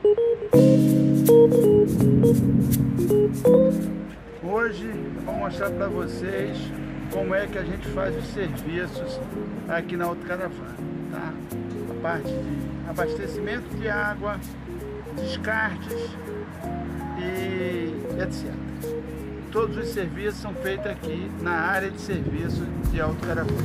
Hoje eu vou mostrar para vocês como é que a gente faz os serviços aqui na autocaravana, tá? A parte de abastecimento de água, descartes e etc. Todos os serviços são feitos aqui na área de serviço de autocaravana.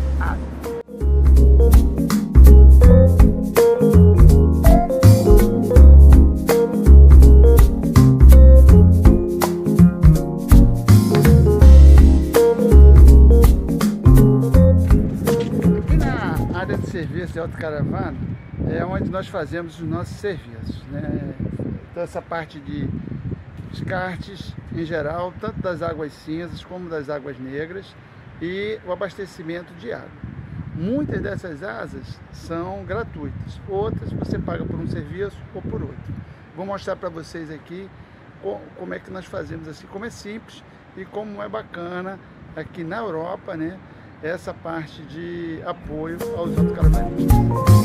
Serviço de autocaravana é onde nós fazemos os nossos serviços, né? Então essa parte de descartes em geral, tanto das águas cinzas como das águas negras, e o abastecimento de água. Muitas dessas asas são gratuitas, outras você paga por um serviço ou por outro. Vou mostrar para vocês aqui como é que nós fazemos assim, como é simples e como é bacana aqui na Europa, né? Essa parte de apoio aos autocaravanistas.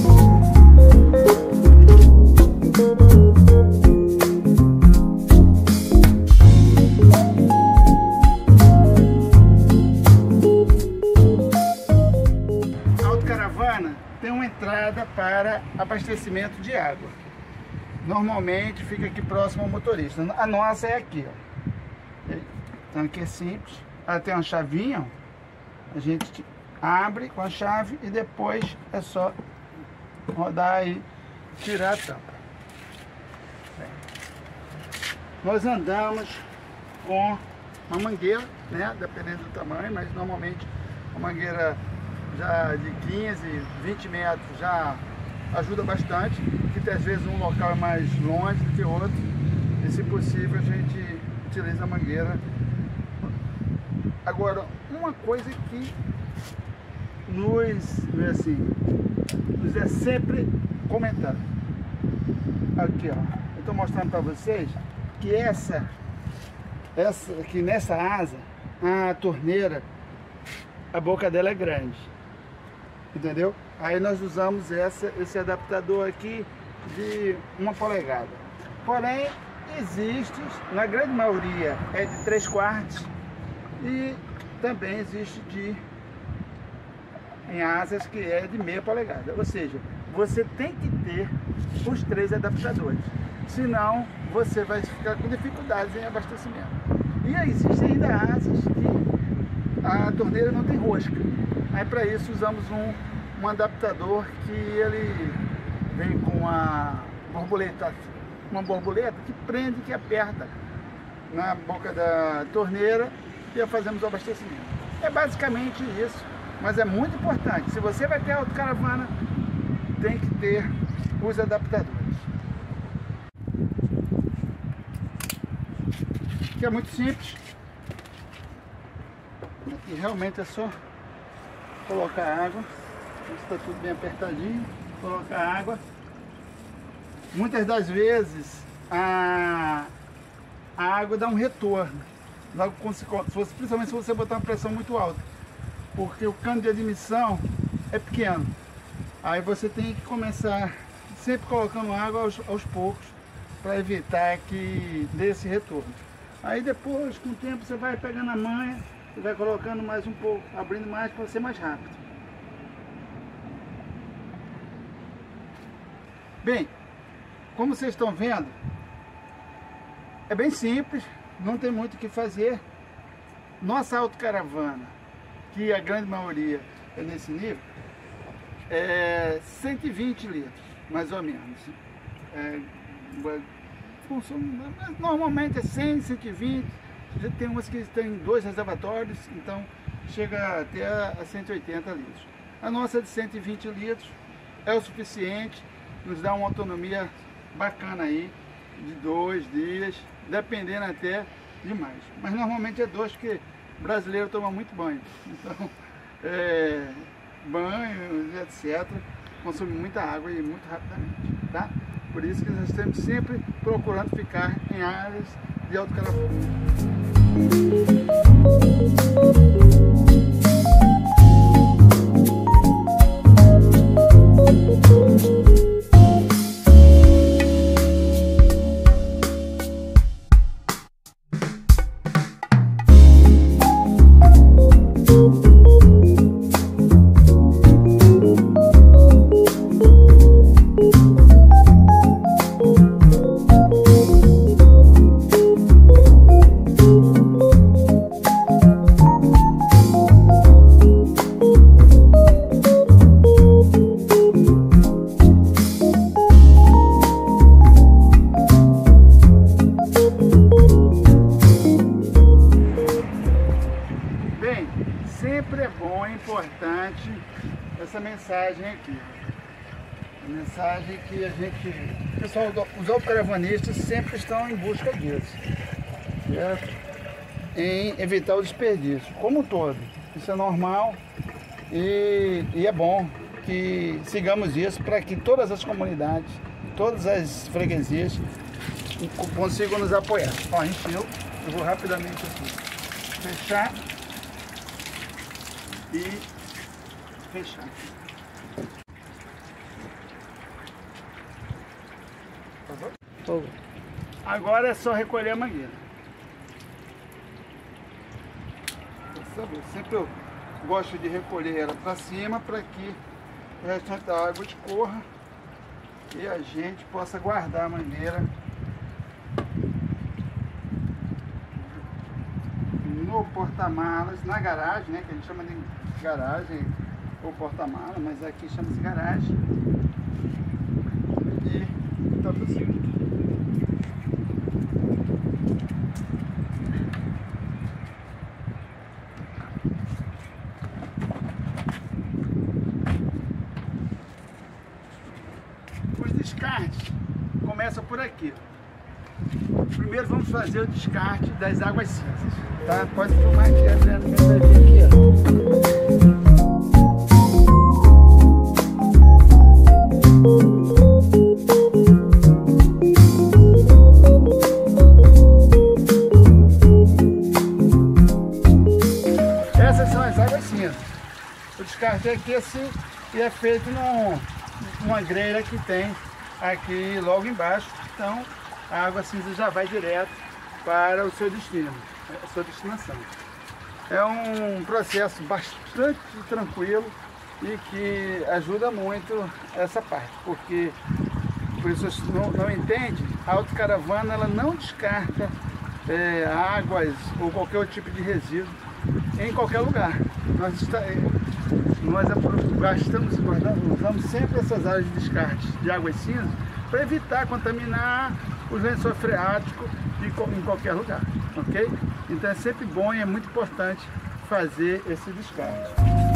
A autocaravana tem uma entrada para abastecimento de água. Normalmente fica aqui próximo ao motorista. A nossa é aqui, ó. Então aqui é simples. Ela tem uma chavinha, ó. A gente abre com a chave e depois é só rodar e tirar a tampa. Bem, nós andamos com uma mangueira, né, dependendo do tamanho, mas normalmente uma mangueira já de 15, 20 metros já ajuda bastante, porque às vezes um local é mais longe do que outro, e se possível a gente utiliza a mangueira. Agora, uma coisa que nos é sempre comentado. Aqui, ó. Eu estou mostrando para vocês que aqui nessa asa, a torneira, a boca dela é grande. Entendeu? Aí nós usamos esse adaptador aqui de 1 polegada. Porém, existe, na grande maioria, é de 3/4. E também existe em asas que é de 0,5 polegada. Ou seja, você tem que ter os 3 adaptadores. Senão, você vai ficar com dificuldades em abastecimento. E aí, existem ainda asas que a torneira não tem rosca. Aí, para isso, usamos um adaptador que ele vem com uma borboleta que prende, que aperta na boca da torneira, e fazemos o abastecimento. É basicamente isso, mas é muito importante. Se você vai ter autocaravana, tem que ter os adaptadores. Que é muito simples. E realmente é só colocar água. Está tudo bem apertadinho. Colocar água. Muitas das vezes a água dá um retorno. Logo, principalmente se você botar uma pressão muito alta, porque o cano de admissão é pequeno. Aí você tem que começar sempre colocando água aos poucos, para evitar que dê esse retorno. Aí depois, com o tempo, você vai pegando a manha e vai colocando mais um pouco, abrindo mais para ser mais rápido. Bem, como vocês estão vendo, é bem simples. Não tem muito o que fazer. Nossa autocaravana, que a grande maioria é nesse nível, é 120 litros, mais ou menos. Normalmente é 100, 120, já tem umas que tem 2 reservatórios, então chega até a 180 litros. A nossa de 120 litros é o suficiente, nos dá uma autonomia bacana aí, de 2 dias, dependendo até de mais. Mas normalmente é 2, porque brasileiro toma muito banho. Então, banho, etc., consome muita água e muito rapidamente, tá? Por isso que nós estamos sempre procurando ficar em áreas de autocaravana. essa mensagem aqui. A mensagem que a gente... Pessoal, os autocaravanistas sempre estão em busca disso, certo? Em evitar o desperdício, como um todo. Isso é normal e é bom que sigamos isso para que todas as comunidades, todas as freguesias consigam nos apoiar. Ó, encheu. Eu vou rapidamente aqui fechar e fechar. Agora é só recolher a mangueira. Sempre eu gosto de recolher ela para cima para que o restante da água escorra e a gente possa guardar a mangueira no porta-malas, na garagem, né, que a gente chama de garagem ou porta-malas, mas aqui chama-se garagem. E tá possível. Os descartes começam por aqui. Primeiro vamos fazer o descarte das águas cinzas, tá? Pode filmar aqui, Adriano, que vai vir aqui, ó. Essas são as águas cinzas. O descarte é aqui assim e é feito numa grelha que tem aqui logo embaixo. Então a água cinza já vai direto para o seu destino, a sua destinação. É um processo bastante tranquilo e que ajuda muito essa parte, porque por isso não entende, a autocaravana ela não descarta águas ou qualquer outro tipo de resíduo em qualquer lugar. Nós usamos sempre essas áreas de descarte de águas cinzas para evitar contaminar os lençóis freáticos em qualquer lugar, ok? Então é sempre bom e é muito importante fazer esse descarte.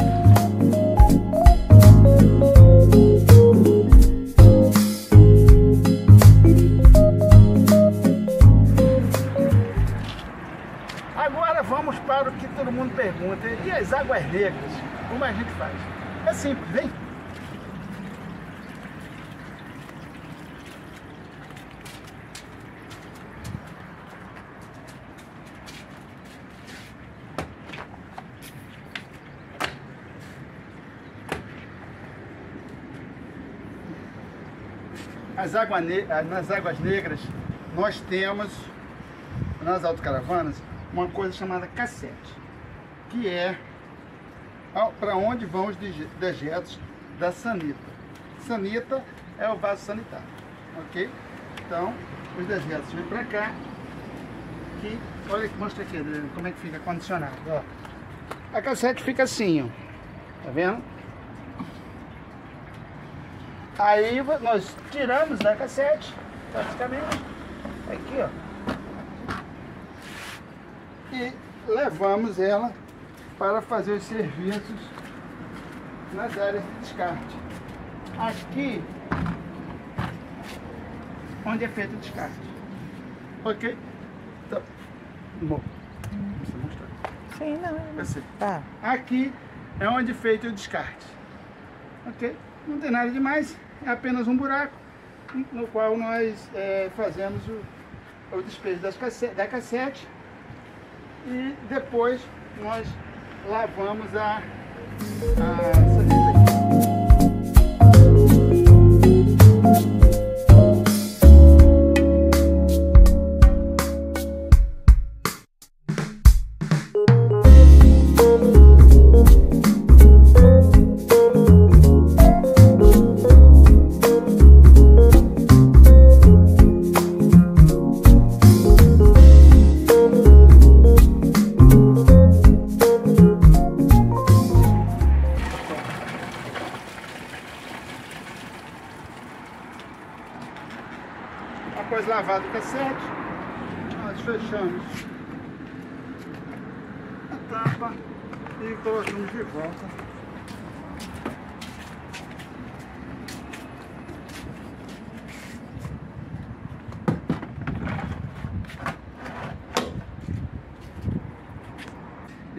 Agora vamos para o que todo mundo pergunta, e as águas negras? Como a gente faz? É simples, vem! Nas águas negras, nós temos, nas autocaravanas, uma coisa chamada cassete, que é para onde vão os dejetos da sanita. Sanita é o vaso sanitário, ok? Então, os dejetos vêm para cá, que, olha, mostra aqui, Adriano, como é que fica condicionado, ó. A cassete fica assim, ó, tá vendo? Aí nós tiramos da cassete, praticamente, aqui, ó, e levamos ela para fazer os serviços nas áreas de descarte. Aqui, onde é feito o descarte, ok? Então, bom, deixa eu mostrar. Sim, não. Tá. Aqui é onde é feito o descarte, ok? Não tem nada demais, é apenas um buraco no qual nós fazemos o despejo da cassete e depois nós lavamos a sanita aqui. Após lavado o cassete, nós fechamos a tampa e colocamos de volta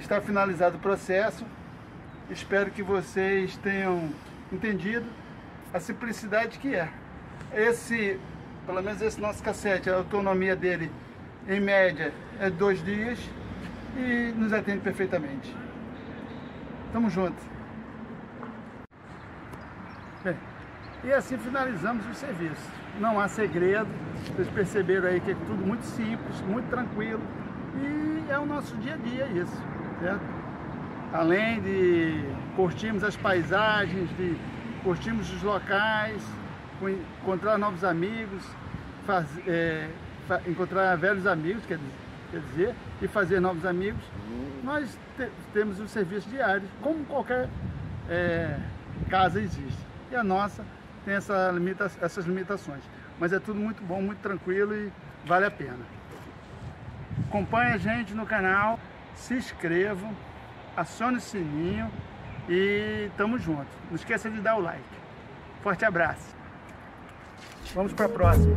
está finalizado o processo. Espero que vocês tenham entendido a simplicidade que é. Pelo menos esse nosso cassete, a autonomia dele, em média, é 2 dias e nos atende perfeitamente. Tamo junto. Bem, e assim finalizamos o serviço. Não há segredo, vocês perceberam aí que é tudo muito simples, muito tranquilo e é o nosso dia a dia isso, certo? Além de curtirmos as paisagens, de curtirmos os locais, encontrar novos amigos, encontrar velhos amigos, quer dizer, e fazer novos amigos, nós temos um serviço diário, como qualquer casa existe. E a nossa tem essas limitações. Mas é tudo muito bom, muito tranquilo e vale a pena. Acompanhe a gente no canal, se inscrevam, acione o sininho e tamo junto. Não esqueça de dar o like. Forte abraço. Vamos para a próxima.